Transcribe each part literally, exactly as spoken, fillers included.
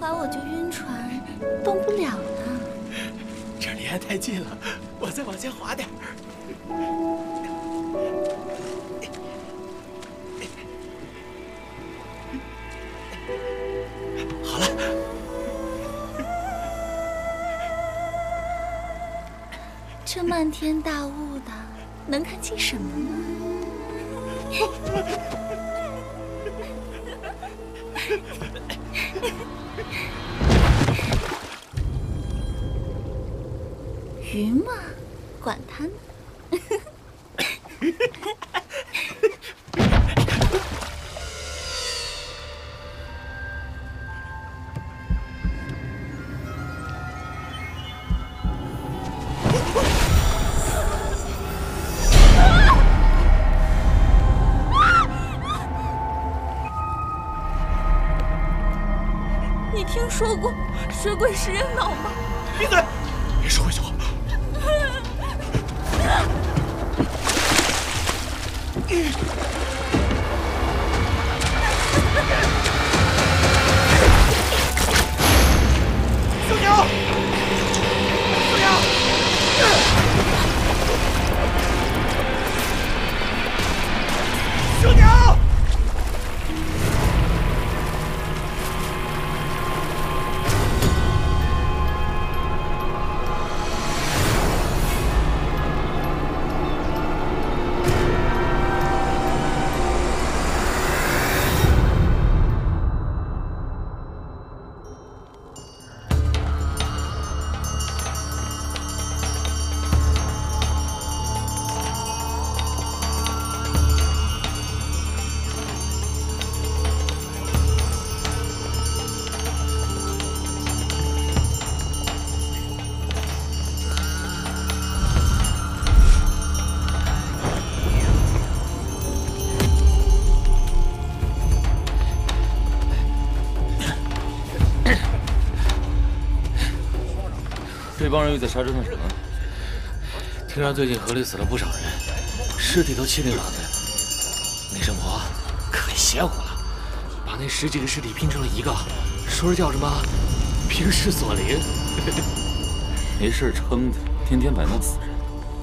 划我就晕船，动不了了。 这离岸太近了，我再往前划点。好了。 这漫天大雾的，能看清什么呢？鱼嘛，管它呢。 你听说过水鬼食人脑吗？ 闭嘴！别说回去话。小鸟，小鸟，小鸟。 这帮人又在沙洲上什么？ 听说最近河里死了不少人，尸体都七零八碎了。那神婆可邪乎了，把那十几个尸体拼成了一个，说是叫什么“平世锁灵”。 没事撑的，天天摆弄死人。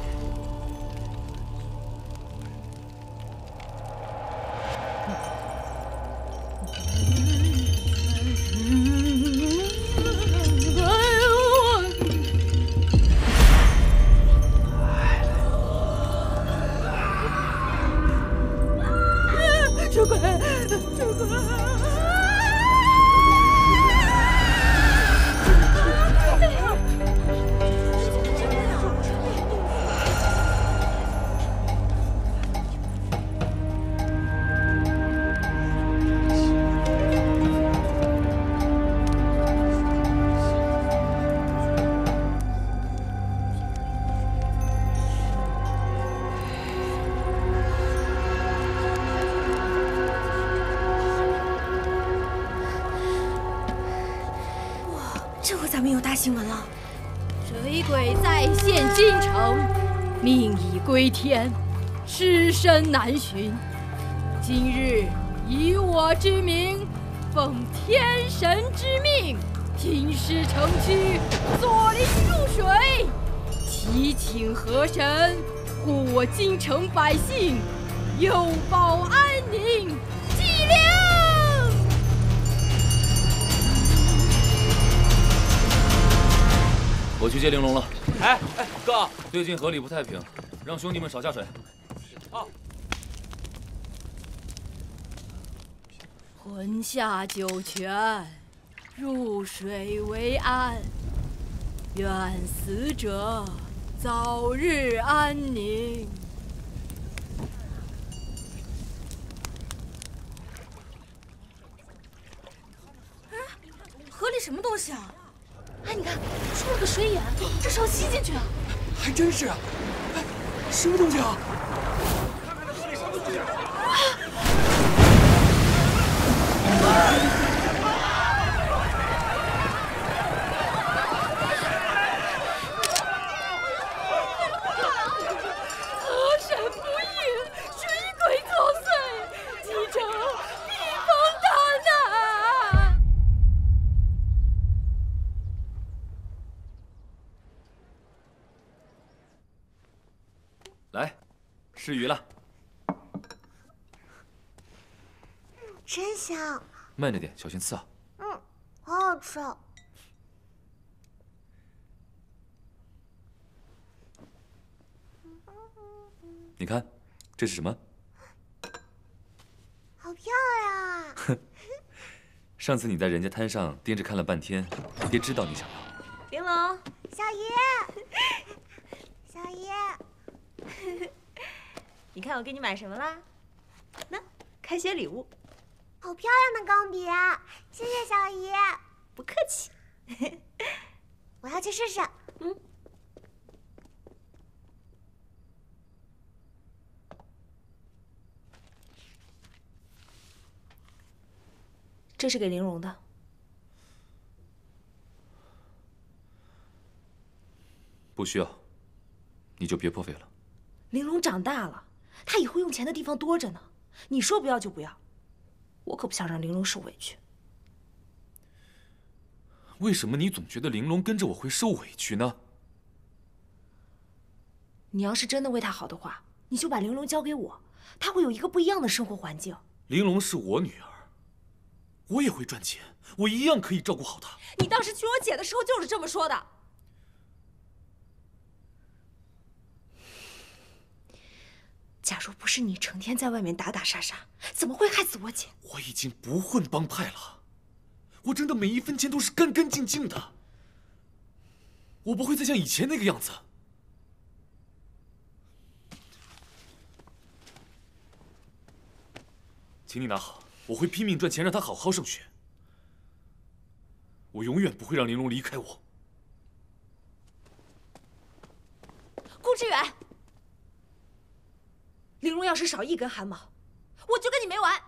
这回咱们有大新闻了！ 水鬼再现京城，命已归天，尸身难寻。今日以我之名，奉天神之命，金狮城区锁灵入水，祈请河神护我京城百姓，佑保安宁，济灵。 我去接玲珑了。 哎哎，哥， 最近河里不太平，让兄弟们少下水。 好。 魂下九泉，入水为安。愿死者早日安宁。 哎，河里什么东西啊？哎，你看，出了个水眼，这是要吸进去啊！ 还真是啊！哎，什么东西啊？ 河神不应，水鬼作祟，京城避风大难。 吃鱼了。 真香。 慢着点，小心刺啊。 嗯，好好吃哦。 你看，这是什么？ 好漂亮啊！ 上次你在人家摊上盯着看了半天，爹知道你想要。 玲珑， 小爷，小爷， 你看我给你买什么啦？那开学礼物， 好漂亮的钢笔啊！谢谢小爷。 不客气。 我要去试试。 嗯。这是给玲珑的。 不需要，你就别破费了。 玲珑长大了，她以后用钱的地方多着呢。你说不要就不要，我可不想让玲珑受委屈。 为什么你总觉得玲珑跟着我会受委屈呢？ 你要是真的为她好的话，你就把玲珑交给我，她会有一个不一样的生活环境。 玲珑是我女儿，我也会赚钱，我一样可以照顾好她。 你当时娶我姐的时候就是这么说的。假如不是你成天在外面打打杀杀，怎么会害死我姐？ 我已经不混帮派了，我挣的每一分钱都是干干净净的，我不会再像以前那个样子。请你拿好，我会拼命赚钱，让她好好上学。我永远不会让玲珑离开我。 顾志远。玲珑要是少一根汗毛，我就跟你没完！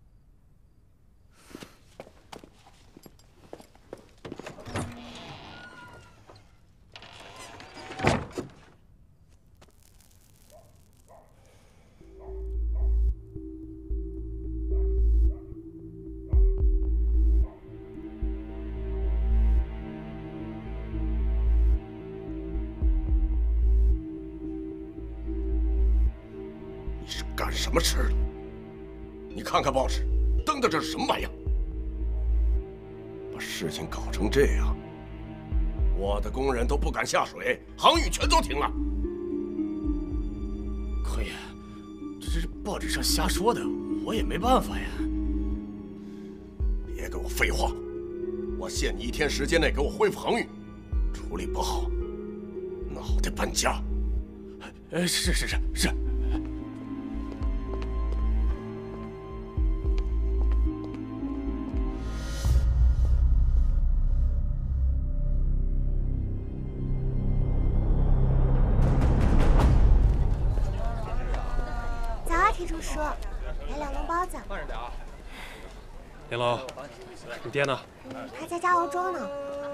干什么吃的？你看看报纸，登的这是什么玩意儿？把事情搞成这样，我的工人都不敢下水，航运全都停了。 可爷，这是报纸上瞎说的，我也没办法呀。 别给我废话！我限你一天时间内给我恢复航运，处理不好，脑袋搬家。 哎，是是是是。 叔，来两笼包子。 慢着点啊！玲珑，你爹呢？ 他在加油中呢。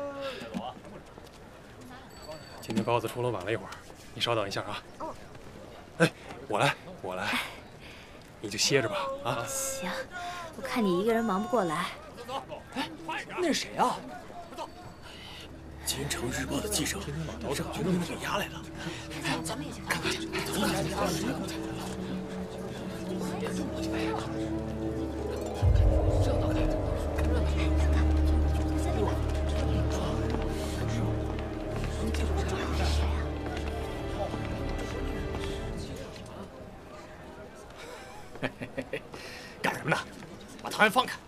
今天包子出炉晚了一会儿，你稍等一下啊。 哦。 哎，我来，我来，你就歇着吧啊。 行，我看你一个人忙不过来。 哎，那是谁啊？《京城日报》的记者，楼上全都给压来了。咱们也去看看去。走走走。干什么呢？把唐安放开！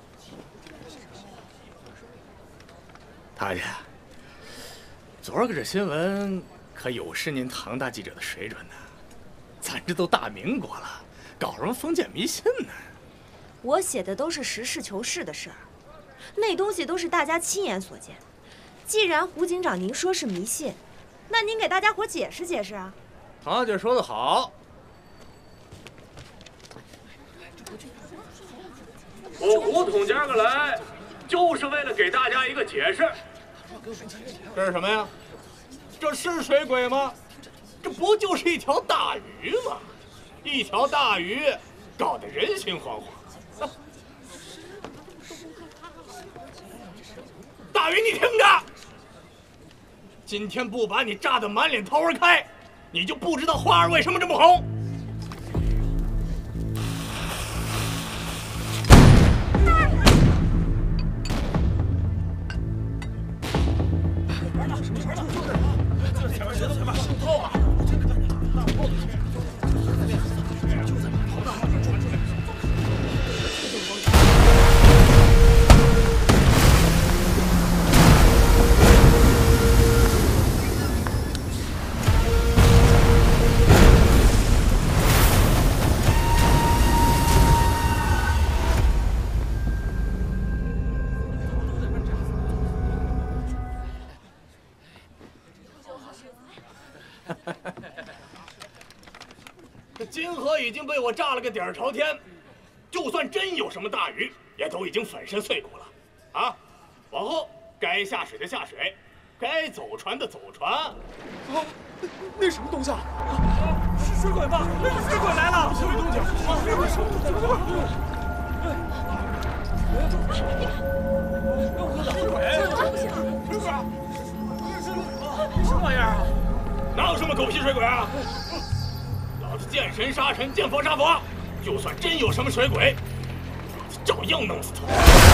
大爷，昨儿个这新闻可有失您唐大记者的水准呢。咱这都大民国了，搞什么封建迷信呢？ 我写的都是实事求是的事儿，那东西都是大家亲眼所见。既然胡警长您说是迷信，那您给大家伙解释解释啊。 唐大姐说得好。 我胡统今儿个来，就是为了给大家一个解释。 这是什么呀？这是水鬼吗？这不就是一条大鱼吗？一条大鱼，搞得人心惶惶。大鱼，你听着，今天不把你炸得满脸桃花开，你就不知道花儿为什么这么红。 河已经被我炸了个底儿朝天，就算真有什么大鱼，也都已经粉身碎骨了。啊，往后该下水的下水，该走船的走船。啊， 那什么东西啊？是水鬼吧？水鬼来了！什么东西？水鬼！怎么回事？水鬼！水鬼！什么玩意儿啊？ 哪有什么狗屁水鬼啊！老子见神杀神，见佛杀佛，就算真有什么水鬼，照样弄死他。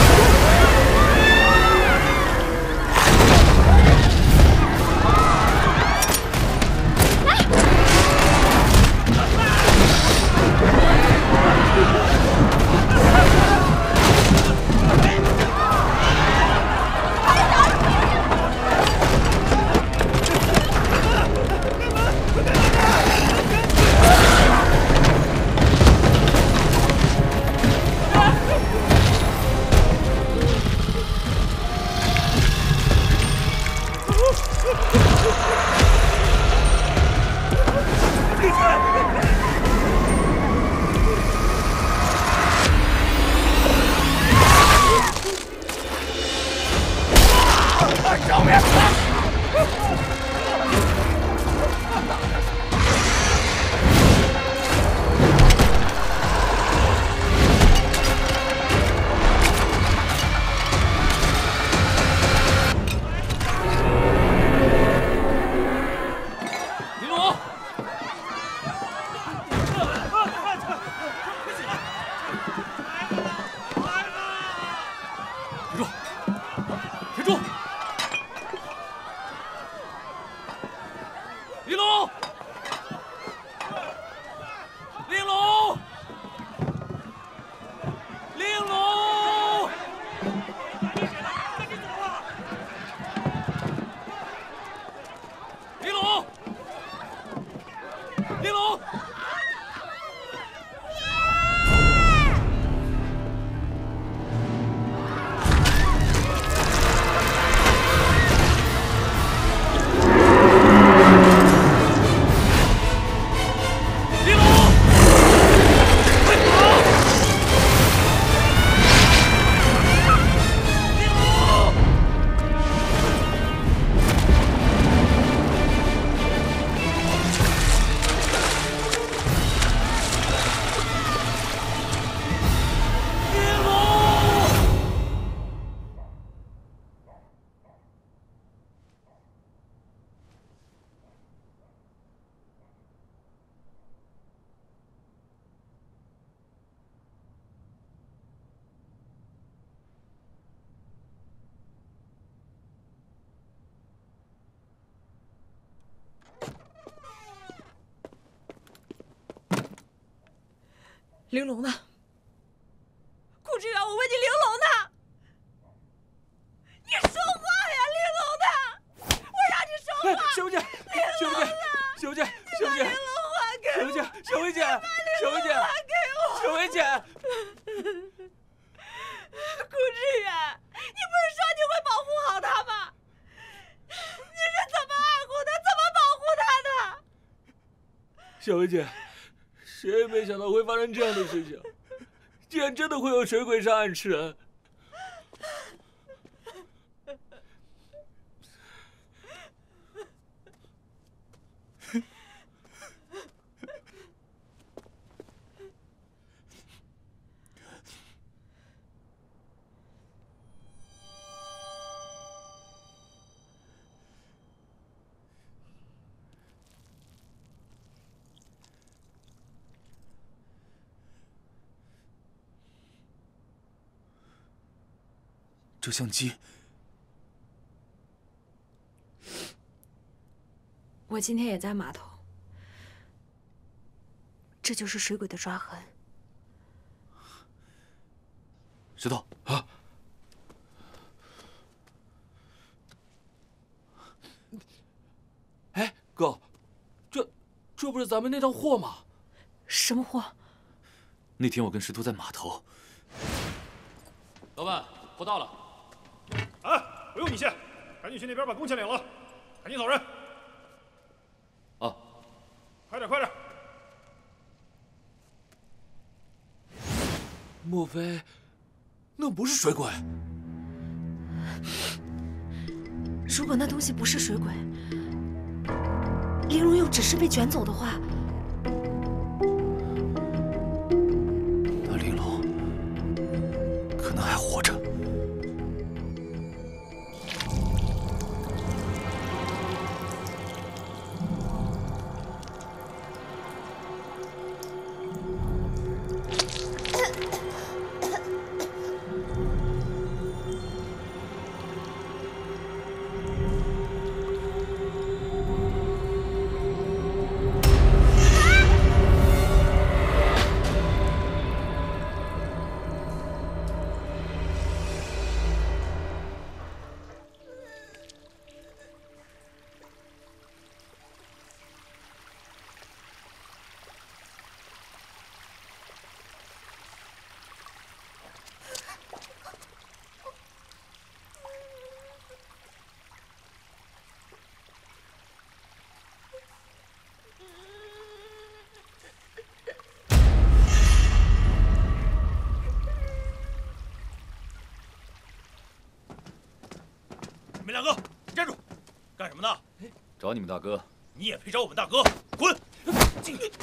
玲珑呢？顾志远，我问你，玲珑呢？你说话呀，玲珑呢？我让你说话。 小薇姐，小薇姐，小薇姐，小薇姐， 玲珑还给我。 小薇姐，小薇姐，小薇姐， 还给我。 小薇姐。 顾志远，你不是说你会保护好他吗？你是怎么爱护他，怎么保护他的？ 小薇姐。谁也没想到会发生这样的事情，竟然真的会有水鬼上岸吃人。这相机， 我今天也在码头，这就是水鬼的抓痕。 石头啊！哎，哥，这这不是咱们那趟货吗？ 什么货？ 那天我跟石头在码头。 老板，货到了。 哎，不用你谢，赶紧去那边把工钱领了，赶紧走人。 啊， 快点，快点！ 莫非那不是水鬼？ 如果那东西不是水鬼，玲珑又只是被卷走的话， 那玲珑可能还活着。 你们两个站住！干什么呢？ 找你们大哥。 你也配找我们大哥？滚！进去！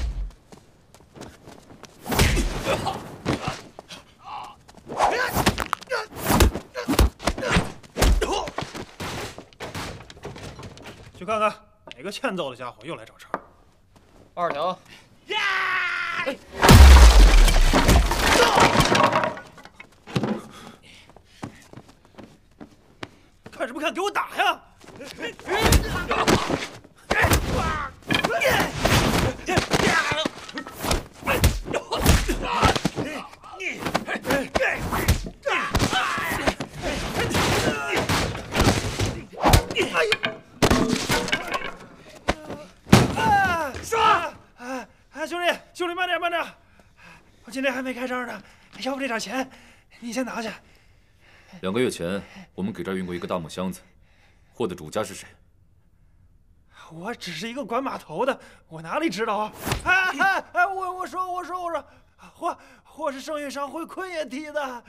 去看看哪个欠揍的家伙又来找茬。 二条。 呀！ 看什么看？给我打呀！ 杀！ 哎哎，兄弟，兄弟慢点慢点，我今天还没开张呢，要不这点钱你先拿下。 两个月前，我们给这儿运过一个大木箱子，货的主家是谁？ 我只是一个管码头的，我哪里知道啊？哎哎哎，我我说我说我说，货货是圣域商会坤爷提的。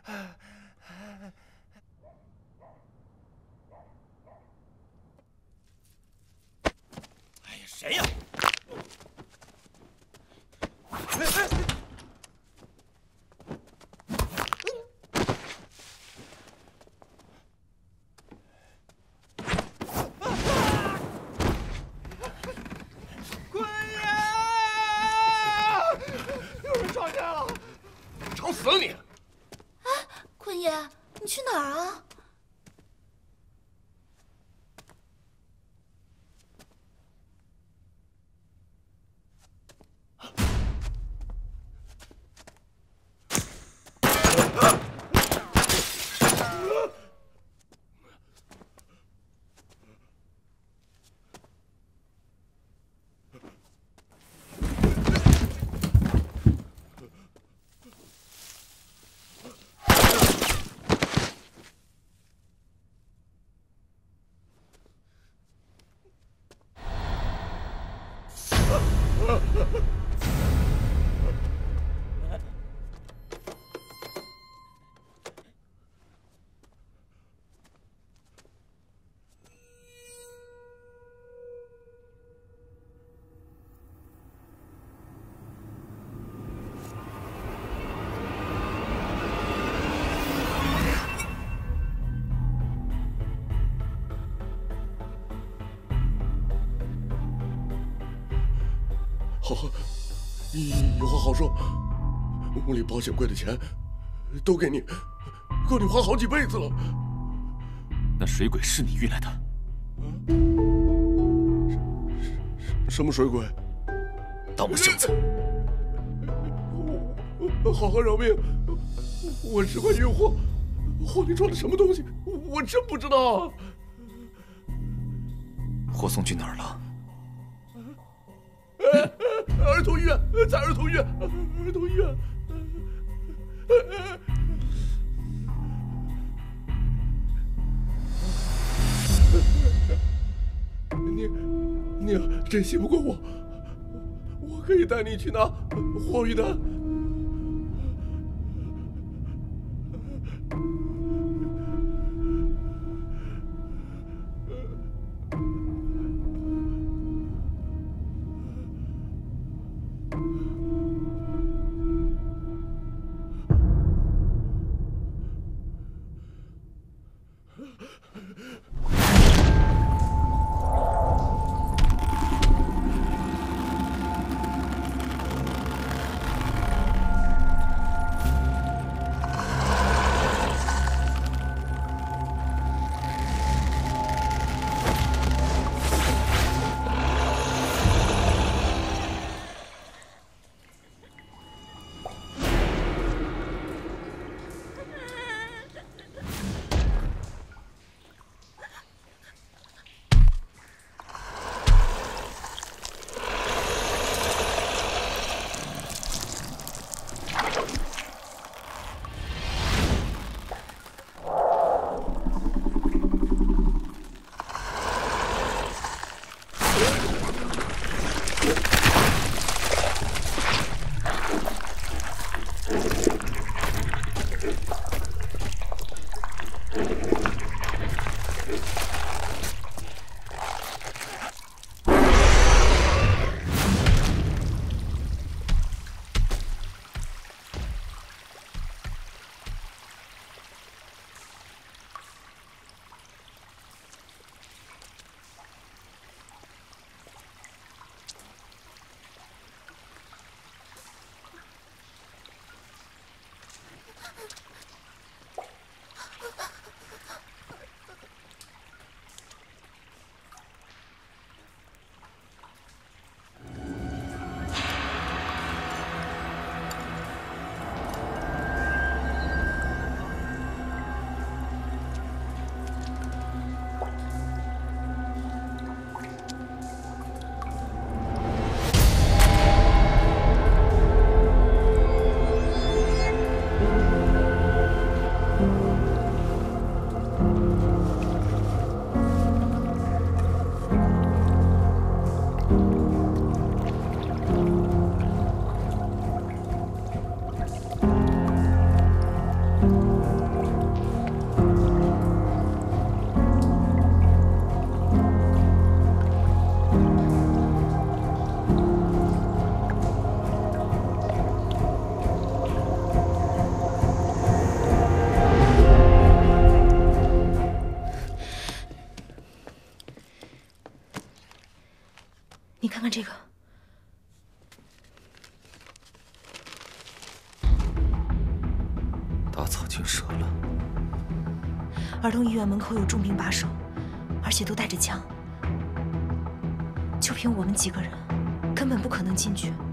哎呀，谁呀？哎哎吵死了你！ 哎，坤爷，你去哪儿啊？ 好，有话好说。屋里保险柜的钱都给你，够你花好几辈子了。 那水鬼是你运来的？ 什什么水鬼？ 大木箱子。 好好饶命！我只管运货，货里装的什么东西，我真不知道啊。 货送去哪儿了？ 儿童医院，在儿童医院，儿童医院。你，你真信不过我，我可以带你去拿货运单。 你看看这个， 打草惊蛇了。 儿童医院门口有重兵把守，而且都带着枪，就凭我们几个人，根本不可能进去。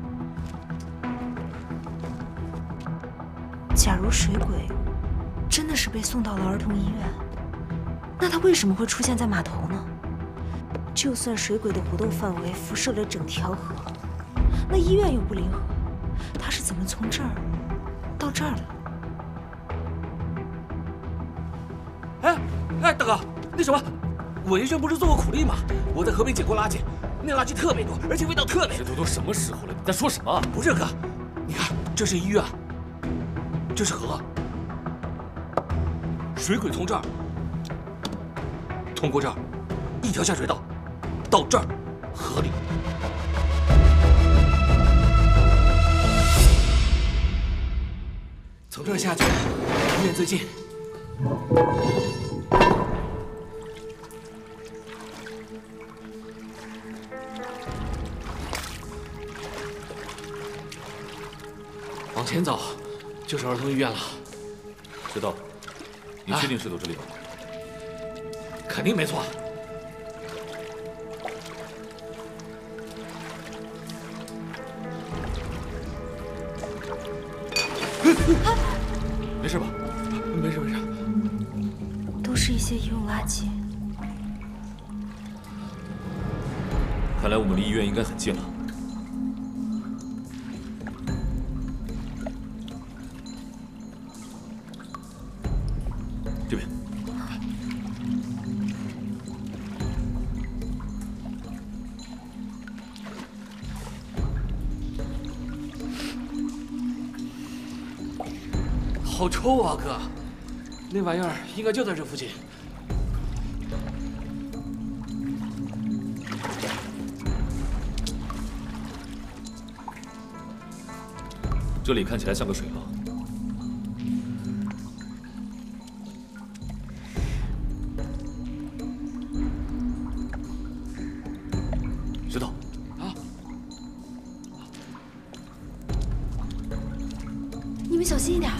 假如水鬼真的是被送到了儿童医院，那他为什么会出现在码头呢？ 就算水鬼的活动范围辐射了整条河，那医院又不临河，他是怎么从这儿到这儿的？ 哎哎，大哥，那什么，我医生不是做过苦力吗？我在河边捡过垃圾，那垃圾特别多，而且味道特别。 这都都什么时候了？你在说什么？ 不是哥，你看，这是医院，这是河，水鬼从这儿通过这儿，一条下水道。 到这儿，河里。从这儿下去，医院最近。往前走，就是儿童医院了。 知道。你确定是走这里吗？ 肯定没错。 没事吧？ 没事没事。 都是一些医用垃圾。 看来我们离医院应该很近了。这边。 好臭啊，哥！ 那玩意儿应该就在这附近。 这里看起来像个水牢。石头， 啊！ 你们小心一点。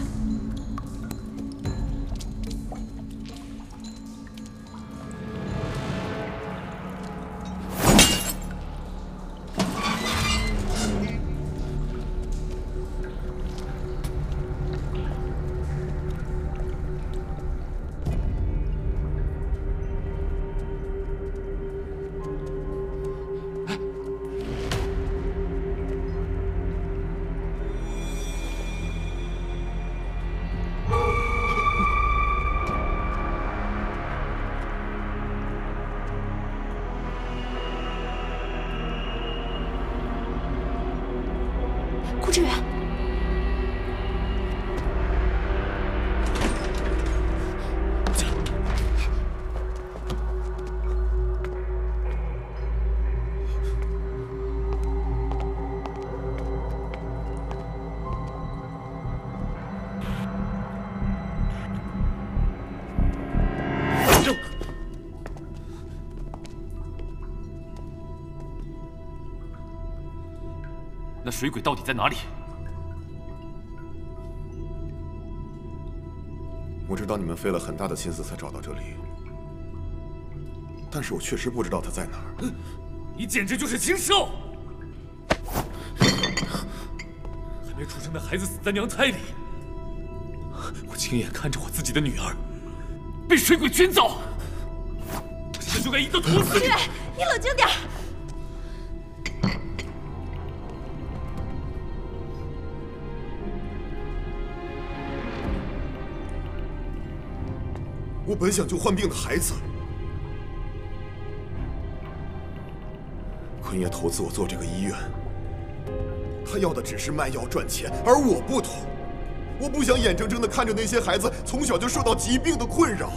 顾志远， 那水鬼到底在哪里？ 我知道你们费了很大的心思才找到这里，但是我确实不知道他在哪儿。 你简直就是禽兽！还没出生的孩子死在娘胎里，我亲眼看着我自己的女儿被水鬼卷走，我现在就该一刀捅死你！ 你冷静点。 我本想救患病的孩子，坤爷投资我做这个医院，他要的只是卖药赚钱，而我不同，我不想眼睁睁地看着那些孩子从小就受到疾病的困扰。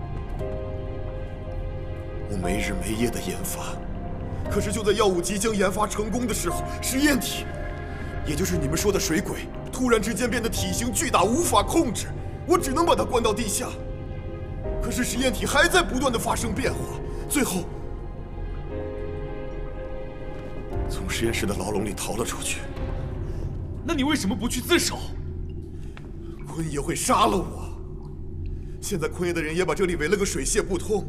我没日没夜地研发，可是就在药物即将研发成功的时候，实验体，也就是你们说的水鬼，突然之间变得体型巨大，无法控制，我只能把它关到地下。 可是实验体还在不断的发生变化，最后从实验室的牢笼里逃了出去。 那你为什么不去自首？ 坤爷会杀了我。现在坤爷的人也把这里围了个水泄不通。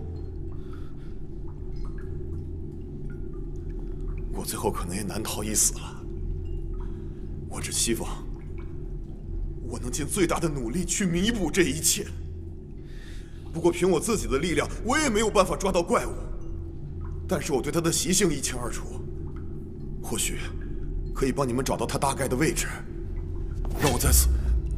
我最后可能也难逃一死了。我只希望我能尽最大的努力去弥补这一切。 不过凭我自己的力量，我也没有办法抓到怪物。但是我对它的习性一清二楚，或许可以帮你们找到它大概的位置。让我在死，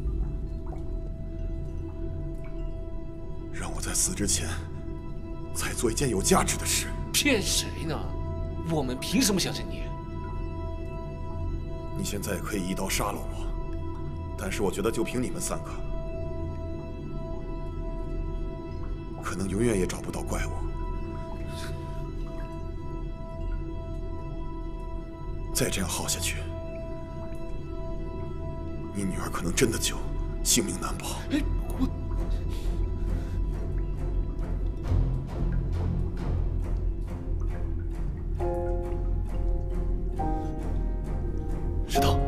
让我在死之前再做一件有价值的事。 骗谁呢？我们凭什么相信你？ 你现在可以一刀杀了我，但是我觉得就凭你们三个。 可能永远也找不到怪物。再这样耗下去，你女儿可能真的就性命难保。 哎，我石头，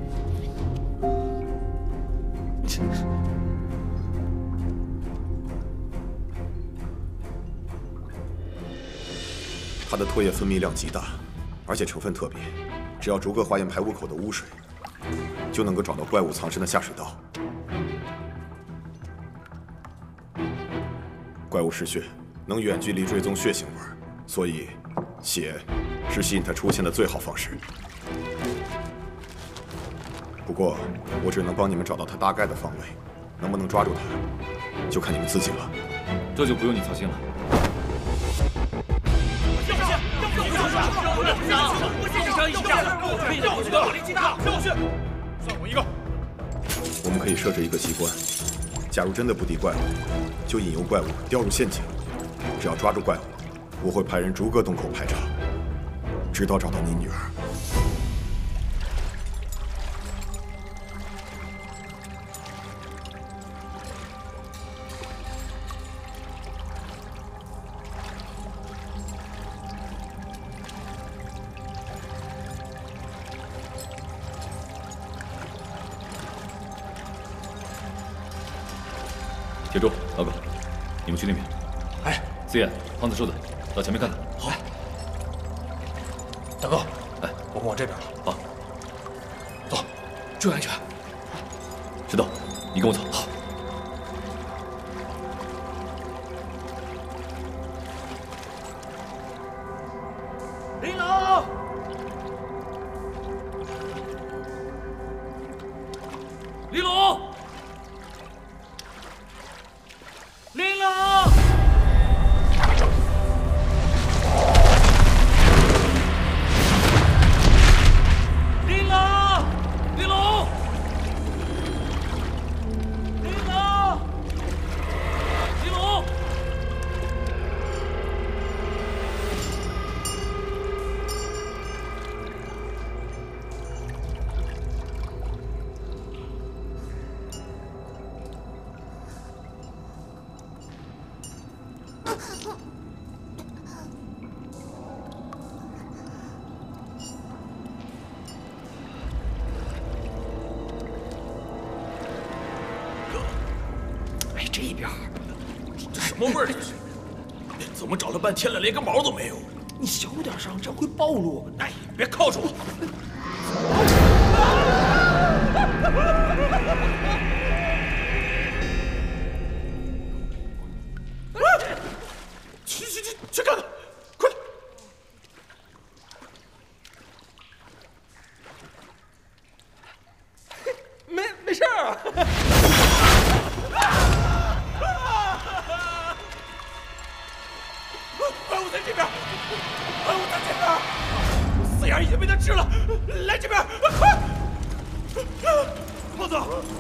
它的唾液分泌量极大，而且成分特别，只要逐个化验排污口的污水，就能够找到怪物藏身的下水道。怪物嗜血，能远距离追踪血腥味，所以血是吸引它出现的最好方式。不过，我只能帮你们找到它大概的方位，能不能抓住它，就看你们自己了。 这就不用你操心了。 算我一个。 我们可以设置一个机关， 假如真的不敌怪物，就引诱怪物掉入陷阱。只要抓住怪物，我会派人逐个洞口排查，直到找到你女儿。 铁柱、老狗，你们去那边。 哎， 四眼、胖子、瘦子，到前面看看。 好。大哥，哎，我们往这边。 好。 走，注意安全。 石头，你跟我走。好。 林老， 李龙。 林龙，林龙，林龙，林龙，林龙。 哎，这边，这什么味儿？这是？怎么找了半天了，连根毛都没有？你小点声，这样会暴露。哎，别靠着我！去去去去看看，快点！没没事儿啊。怪物在这边，怪物在这边，四眼已经被他吃了，来这边，快！胖子。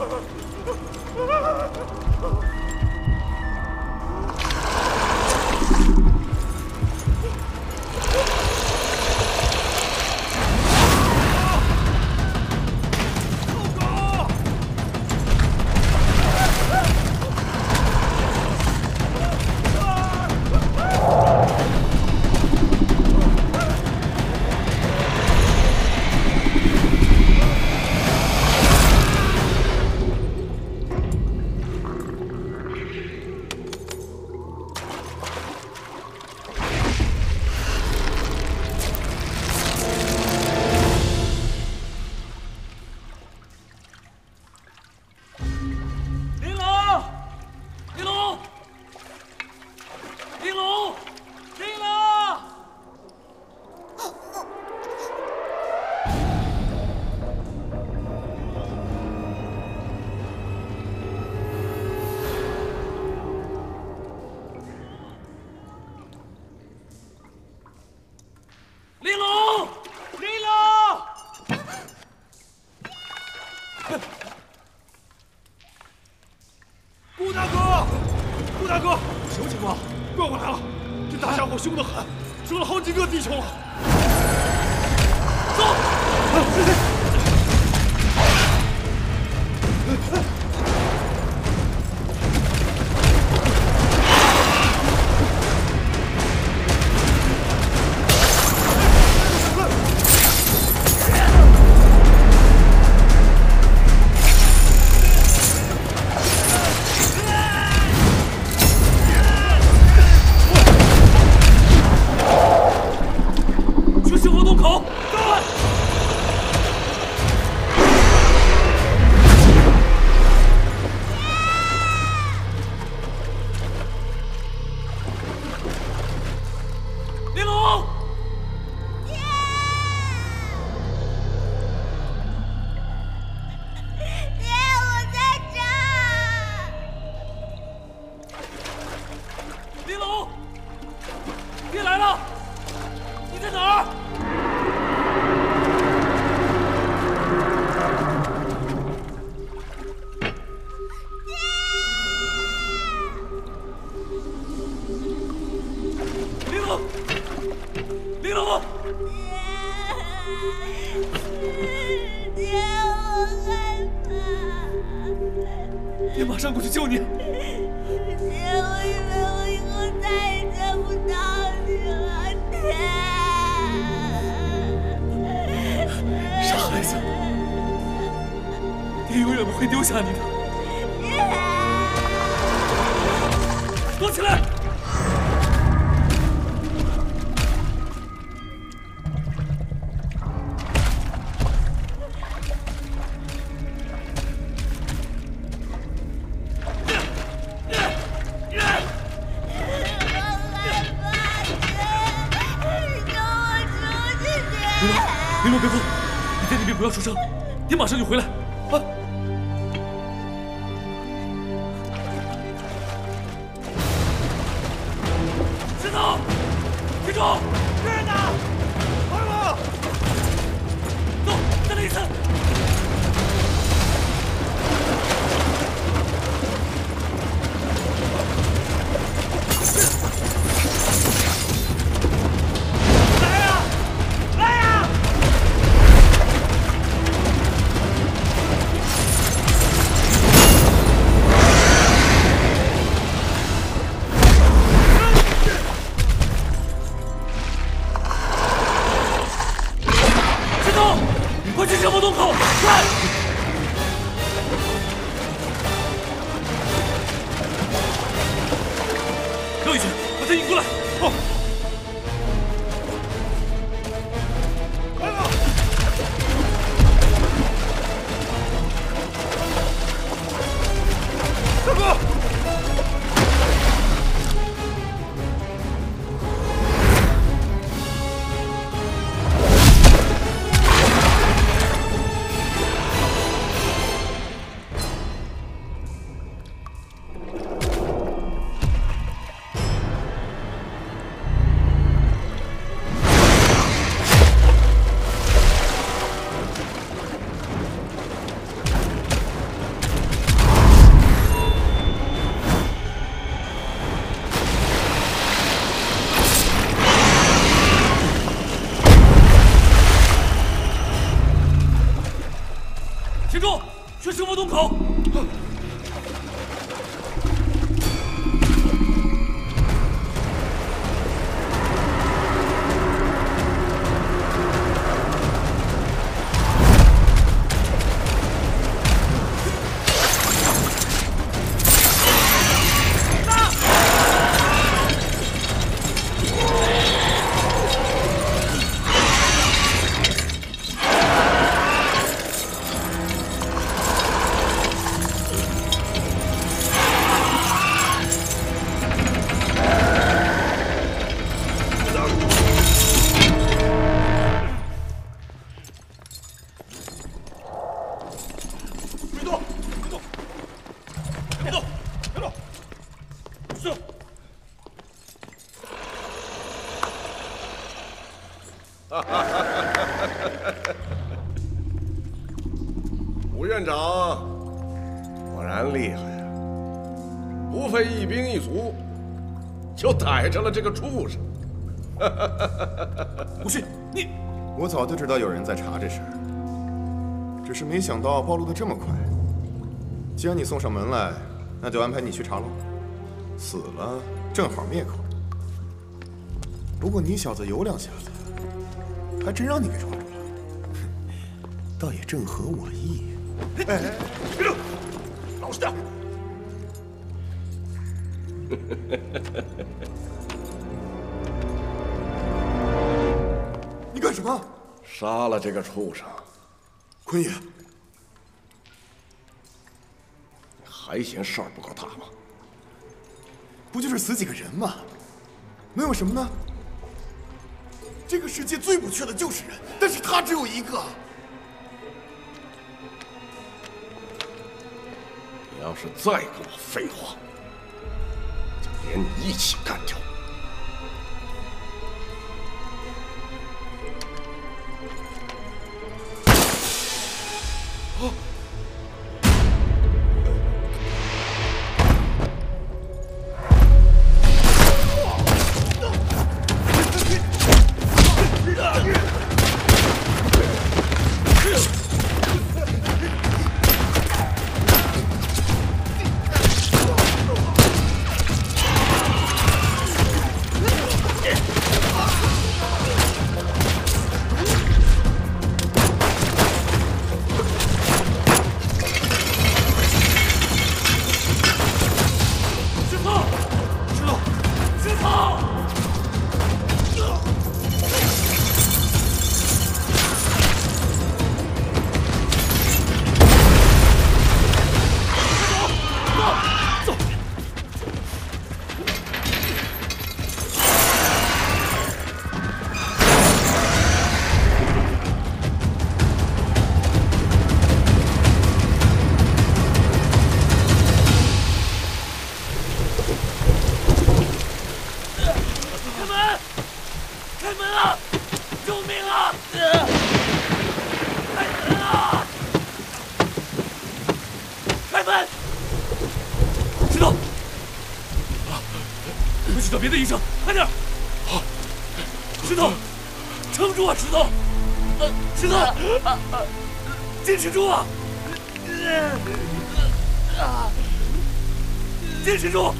顾大哥，顾大哥，什么情况？怪物来了！这大家伙凶得很，折了好几个弟兄了。走！ 爹马上过去救你。 爹，我以为我以后再也见不到你了，爹。 傻孩子，爹永远不会丢下你的。 爹， 躲起来！ 林洛，别哭，你在那边不要出声，爹马上就回来。啊！石头，铁柱，是的，快了，走，再来一次。 洞口，快！绕一圈，把他引过来。哦。快了！大哥！ 铁柱，去石佛洞口。 吴院长果然厉害呀！不费一兵一卒，就逮着了这个畜生。 吴迅，你……我早就知道有人在查这事儿，只是没想到暴露的这么快。既然你送上门来，那就安排你去查喽。死了正好灭口。不过你小子有两下子，还真让你给抓住了，倒也正合我意。哎，别动，老实点。你干什么？ 杀了这个畜生！ 坤爷， 你还嫌事儿不够大吗？ 不就是死几个人吗？能有什么呢？这个世界最不缺的就是人，但是他只有一个。 你要是再跟我废话，就连你一起干掉。啊！ 找别的医生，快点！好，石头，撑住啊，石头！呃，石头，坚持住啊！坚持住！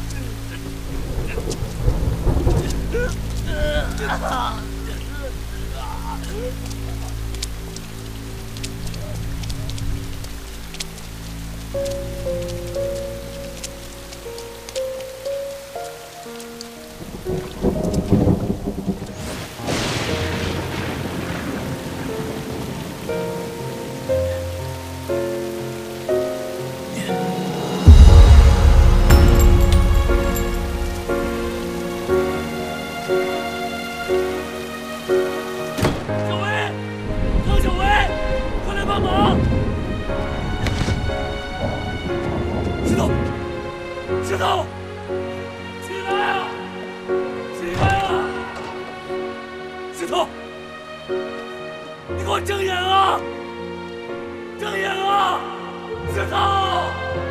石头，起来啊！起来啊！石头，你给我睁眼啊！睁眼啊！石头！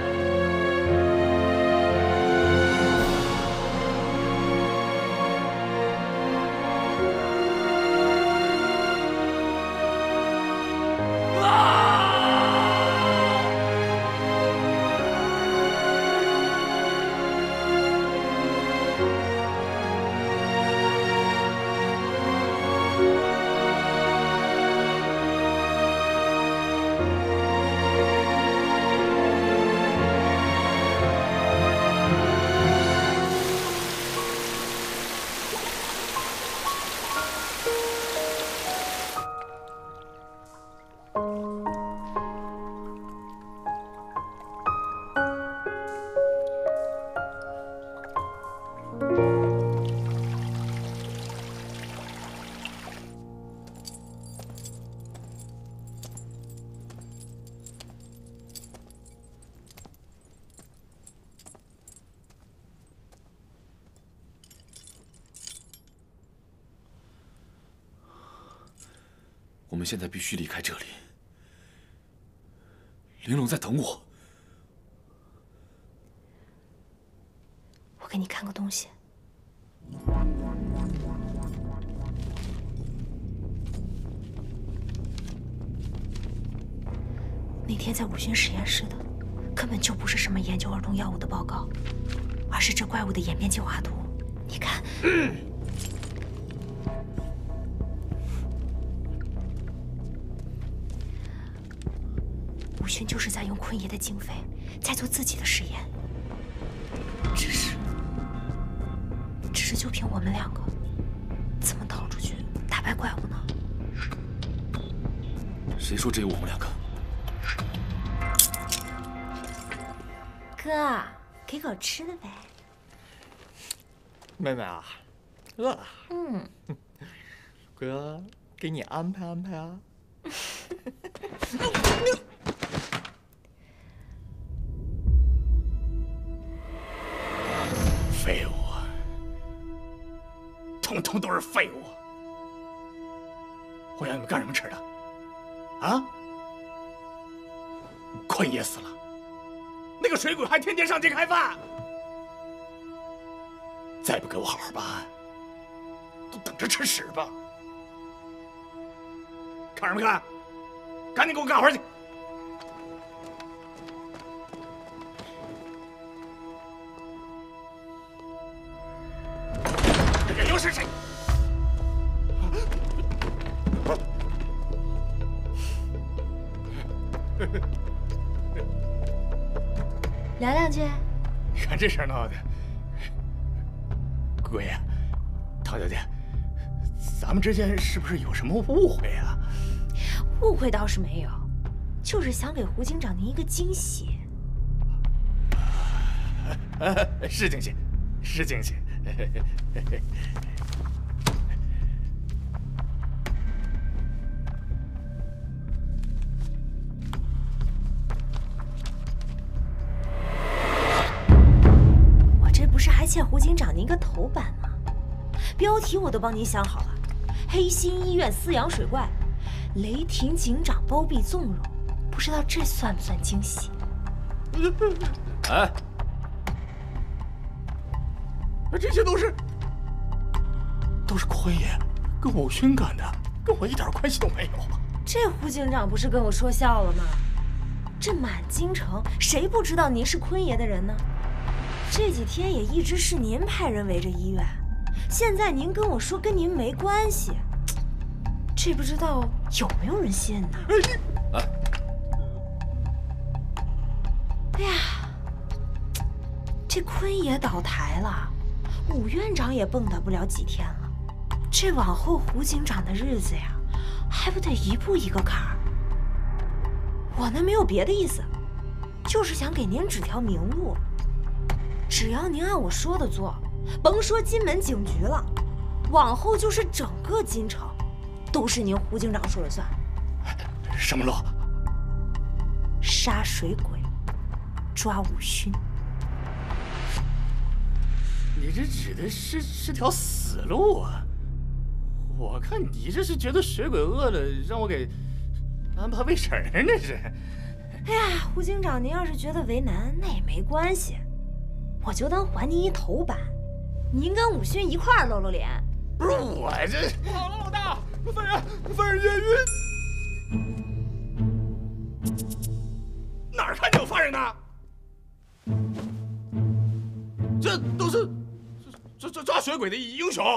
我们现在必须离开这里。玲珑在等我。 我给你看个东西。那天在武勋实验室的，根本就不是什么研究儿童药物的报告，而是这怪物的演变进化图。你看。嗯武勋就是在用坤爷的经费，在做自己的实验。只是，只是就凭我们两个，怎么逃出去打败怪物呢？ 谁说只有我们两个？ 哥，给口吃的呗。 妹妹啊，饿了。 嗯。 哥，给你安排安排啊。 废物，统统都是废物！我要你们干什么吃的？啊？坤爷死了，那个水鬼还天天上街开饭，再不给我好好办案，都等着吃屎吧！看什么看？赶紧给我干活去！又是谁？ 聊两句。 你看这事儿闹的，贵呀，陶小姐，咱们之间是不是有什么误会啊？ 误会倒是没有，就是想给胡警长您一个惊喜。 是惊喜，是惊喜。 我这不是还欠胡警长您个头版吗？标题我都帮您想好了，黑心医院饲养水怪，雷霆警长包庇纵容，不知道这算不算惊喜？ 哎， 这些都是都是坤爷跟武勋干的，跟我一点关系都没有。 这胡警长不是跟我说笑了吗？这满京城谁不知道您是坤爷的人呢？这几天也一直是您派人围着医院，现在您跟我说跟您没关系，这不知道有没有人信呢？ 哎， 哎呀，这坤爷倒台了，武院长也蹦跶不了几天了，这往后胡警长的日子呀，还不得一步一个坎儿？我呢没有别的意思，就是想给您指条明路。只要您按我说的做，甭说金门警局了，往后就是整个京城，都是您胡警长说了算。 什么路？ 杀水鬼，抓武勋。 你这指的是是条死路啊！我看你这是觉得水鬼饿了，让我给安排喂食儿呢是。 哎呀，胡警长，您要是觉得为难，那也没关系，我就当还您一头板，您跟武勋一块儿露露脸。 不是我这， 老老老大，犯人犯人验孕。 哪儿看见有犯人呢？这都是这这抓水鬼的英雄。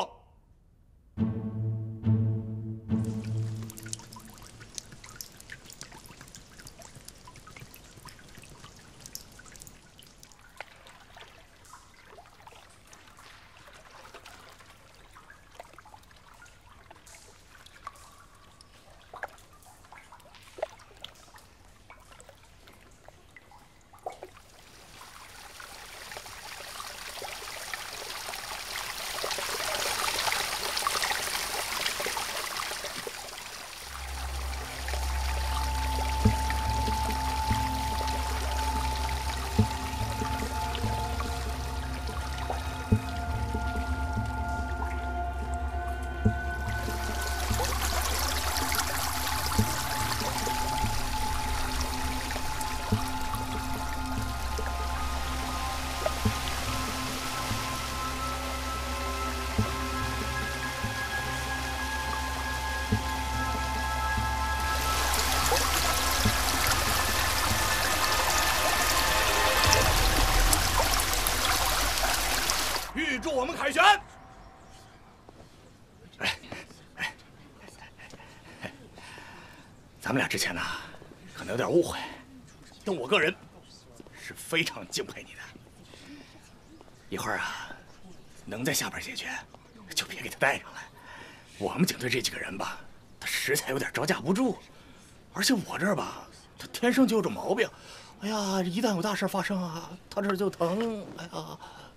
预祝我们凯旋！哎哎，咱们俩之前呢，可能有点误会，但我个人是非常敬佩你的。一会儿啊，能在下边解决，就别给他带上来。我们警队这几个人吧，他实在有点招架不住，而且我这儿吧，他天生就有种毛病。哎呀，一旦有大事发生啊，他这儿就疼。哎呀。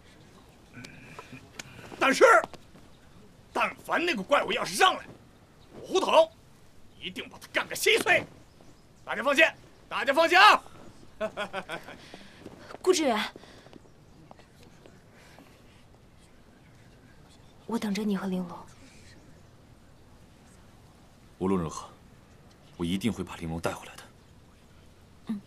但是，但凡那个怪物要是上来，我胡统一定把他干个稀碎。大家放心，大家放心啊！ 顾志远，我等着你和玲珑。 无论如何，我一定会把玲珑带回来的。 嗯。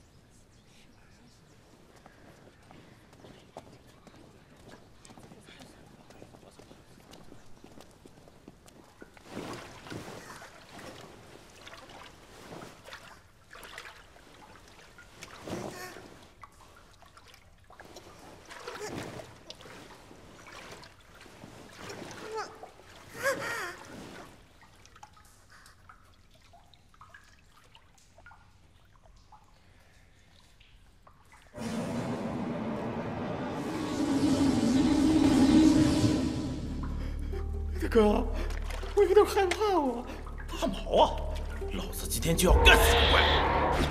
哥，我有点害怕我。 怕毛啊！老子今天就要干死这怪物！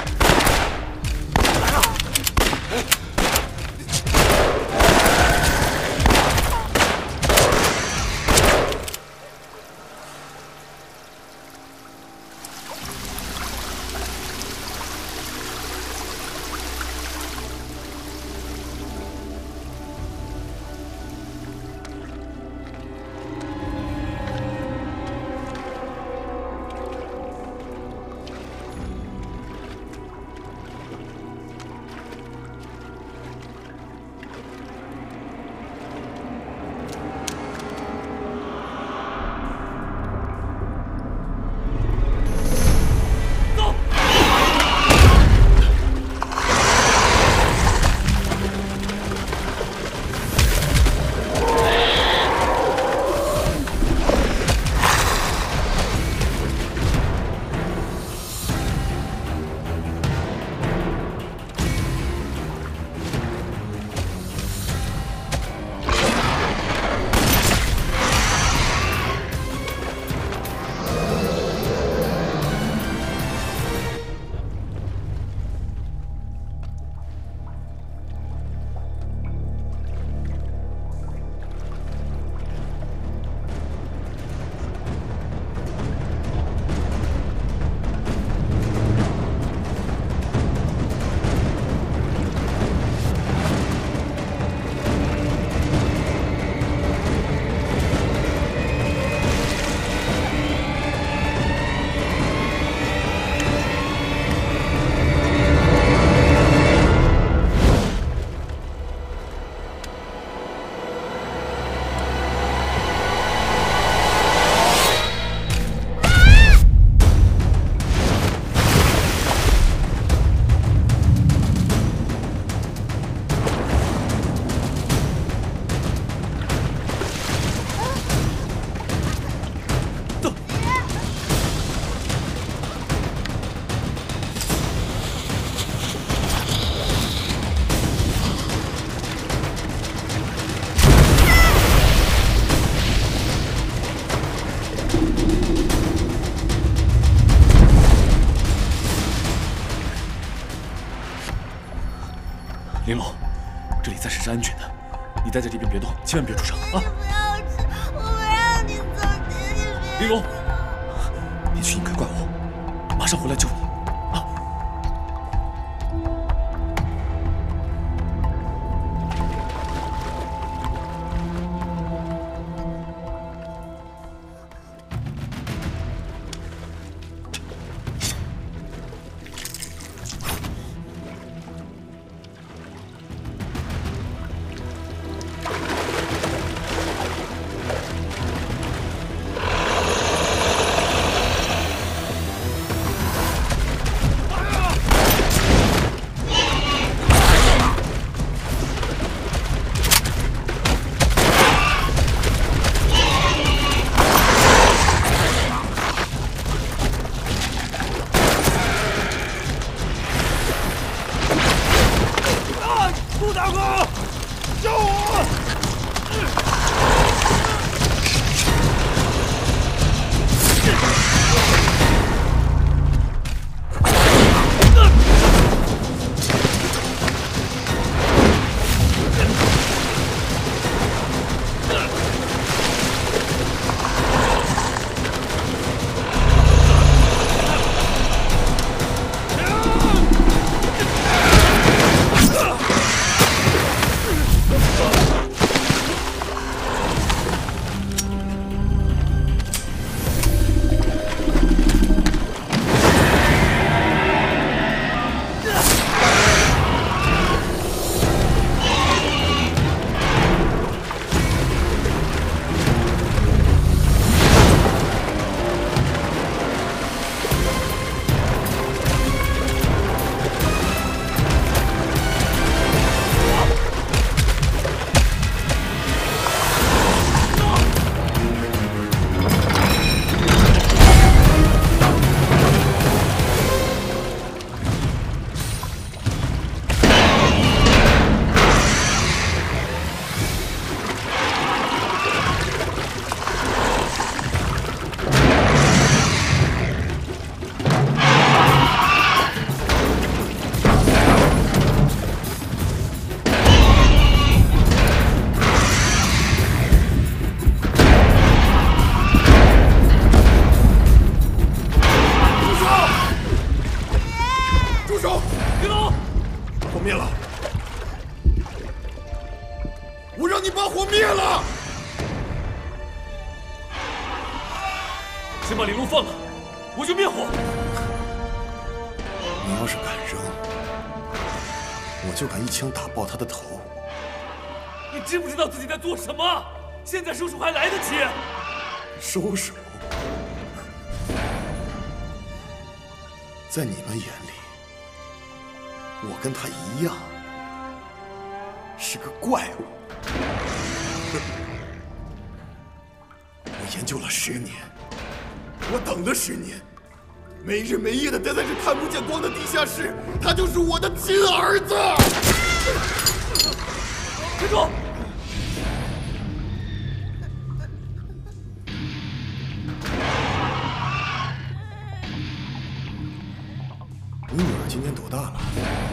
来了！ 这里暂时是安全的，你待在这边别动，千万别出声啊！ 不要吃，我不让你走，姐姐别。 玲珑，别去应该怪我，马上回来救你。 先把玲珑放了，我就灭火。 你要是敢扔，我就敢一枪打爆他的头。 你知不知道自己在做什么？现在收手还来得及。 收手？在你们眼里，我跟他一样，是个怪物。我研究了十年，我等了十年，没日没夜的待在这看不见光的地下室，他就是我的亲儿子。 站住！ 你女儿今年多大了？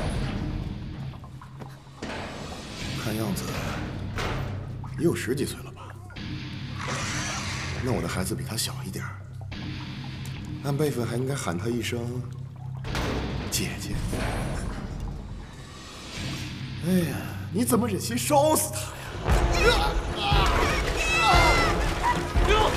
看样子也有十几岁了吧？那我的孩子比她小一点儿，按辈分还应该喊她一声姐姐。哎呀，你怎么忍心烧死她呀？ 停！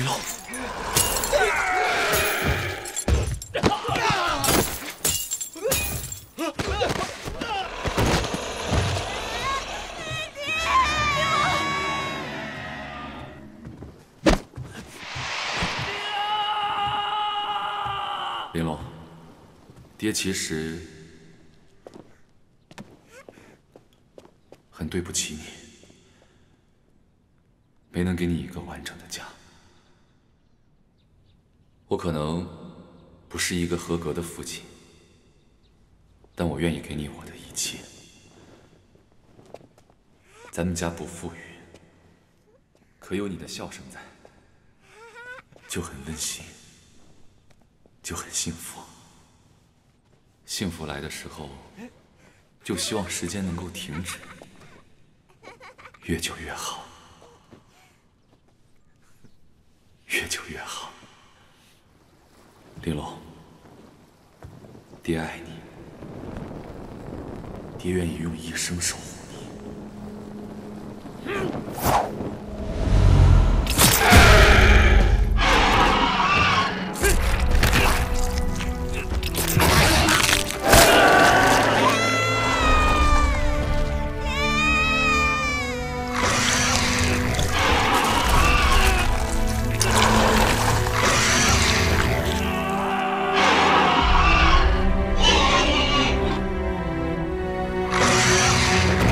林龙。 玲珑，爹其实很对不起你，没能给你一个完整的家。我可能不是一个合格的父亲，但我愿意给你我的一切。咱们家不富裕，可有你的笑声在，就很温馨。 就很幸福，幸福来的时候，就希望时间能够停止，越久越好，越久越好。玲珑，爹爱你，爹愿意用一生守护你。 啊！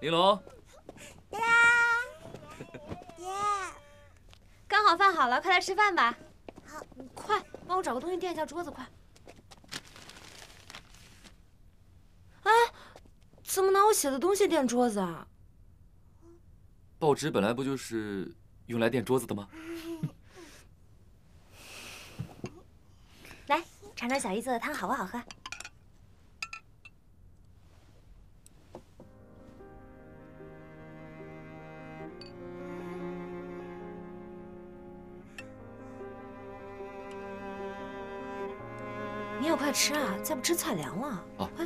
玲珑， 爹，爹，刚好饭好了，快来吃饭吧。好，快帮我找个东西垫一下桌子，快。哎，怎么拿我写的东西垫桌子啊？ 报纸本来不就是用来垫桌子的吗？ 来，尝尝小姨做的汤好不好喝？你也快吃啊，再不吃菜凉了。 啊， 快！